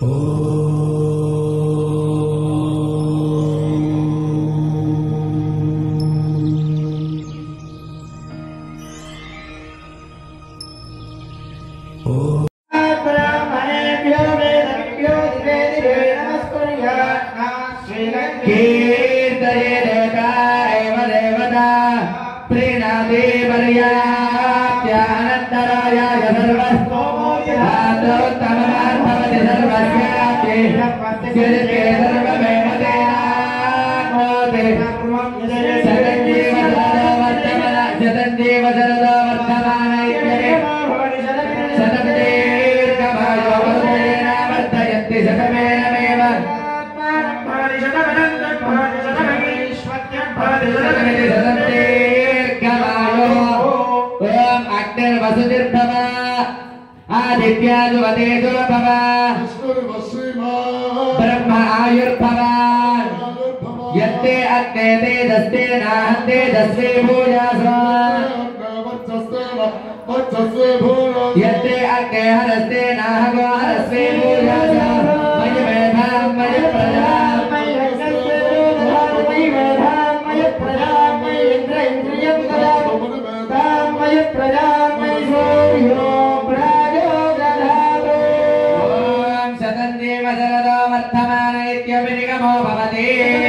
ब्रह्म आयुर्भव यत्ते अग्ने तेजस्ते नाहन्ते दस्ते भूयासा यत्ते अग्ने हरस्ते नाहगो हरस्ते भूयासा मयि मेधां मयि प्रजां मयि रक्षस्ते मयि मेधां मयि प्रजां मयि इन्द्र इन्द्रियं ददां मयि प्रजां मयि सूर्यो प्राजो दधातु ॐ शतञ्जीव शरदो वर्धमान इत्यभिनिगमो भवति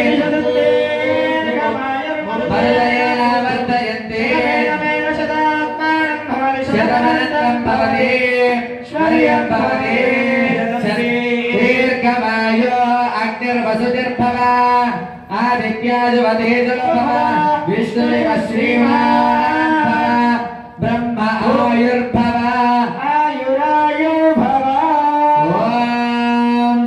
परदयेन वर्धयन्ते शतमनन्तं भवति श्वर्यं भवति दीर्घमायो अग्निर्वसुतिर्भव आदित्यादिवतेजुर्भव विष्णुरिव श्रीमान् ब्रह्म आयुर्भव आयुरायुर्भव ॐ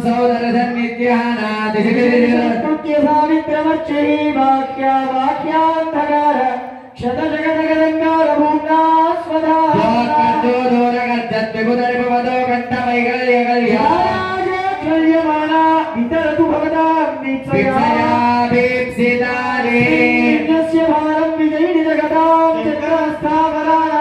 सौदरसन्निध्यानादिशिखिरिर्मुख्यसावित्रमर्चिः वाक्यान्तकार शतजगदगदङ्गार भूम्ना स्वधा दोरगर्जद्विगुदरिभवदो कण्ठवैगल्यगल्यमाना वितरतु भवतां दीप्सया दीप्सितानि यस्य भारं विजयिनि जगतां चक्रस्थावराणा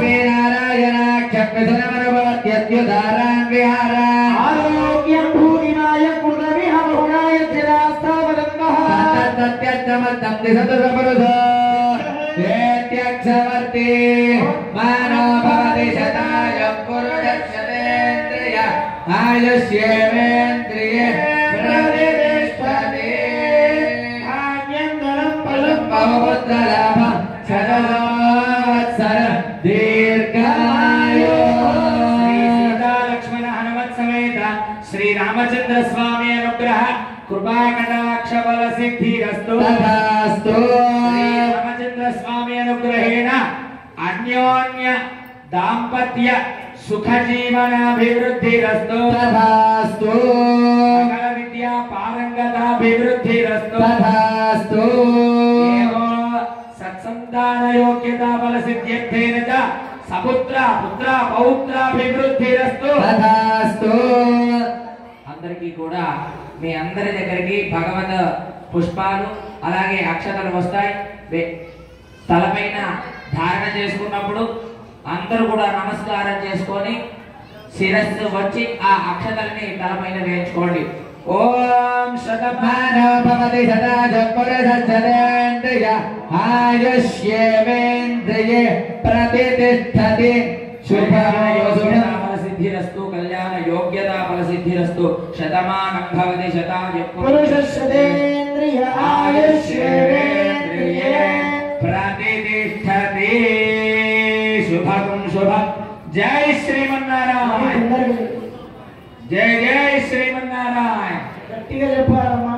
लक्ष्मीनारायणाख्यप्रसनमनुभवत्यद्युदारान् विहारा आरोग्यं भूतिनाय कुर्दमिह बहुनाय चिरास्थावरन्मः तत्तत्यच्चमत्तं दिशतु सपुरुषो वेत्यक्षवर्ति मानो भवति शताय पुरुषशतेन्द्रिय आयुष्येवेन्द्रिये प्रतिष्ठते आद्यन्तरं फलं बहुपुत्रलाभं शतवत्सर दीर्घायु श्री सीता लक्ष्मण हनुमत् समेत श्री रामचंद्र स्वामी अनुग्रह कृपा कटाक्ष बल सिद्धिरस्तु तथास्तु श्री रामचंद्र स्वामी अनुग्रहेण अन्योन्य दाम्पत्य सुख जीवनाभिवृद्धिरस्तु तथास्तु सकल विद्या पारंगताभिवृद्धिरस्तु तथास्तु एवं सत्संतान योग्यता बल सिद्ध्यर्थेन च सपुत्र पुत्र पौत्राभिवृद्धिरस्तु तथास्तु అందరికీ కూడా మీ అందరి దగ్గరికి భగవత పుష్పాలు అలాగే అక్షతలు వస్తాయి తలపైన ధారణ చేసుకున్నప్పుడు అందరూ కూడా నమస్కారం చేసుకొని శిరస్సు వచ్చి ఆ అక్షతల్ని తలపైన వేయించుకోండి ఓం శతమానో భవతి శతాజ పురుషశతేంద్రియ ఆయుష్యేవేంద్రియే ప్రతిష్ఠతి శుభాయో सिद्धिरस्तु कल्याण योग्यता फल सिद्धिरस्तु शतमानं भवति शताय पुरुषशतेन्द्रिय आयुष्येवेन्द्रिये प्रतिष्ठति शुभं शुभं जय श्रीमन्नारायण जय जय श्रीमन्नारायण गट्टिगा చెప్పాలమ్మా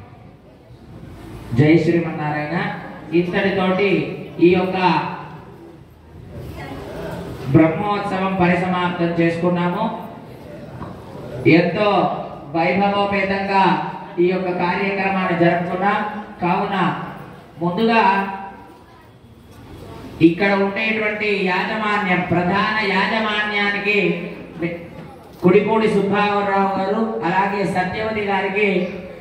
జై శ్రీమన్నారాయణ ఇంతటితోటి ఈ యొక్క బ్రహ్మోత్సవం పరిసమాప్తం చేసుకున్నాము ఎంతో వైభవోపేతంగా ఈ యొక్క కార్యక్రమాన్ని జరుపుకున్నాం కావున ముందుగా ఇక్కడ ఉండేటువంటి యాజమాన్యం ప్రధాన యాజమాన్యానికి కుడిపూడి సుబ్బారావు గారు అలాగే సత్యవతి గారికి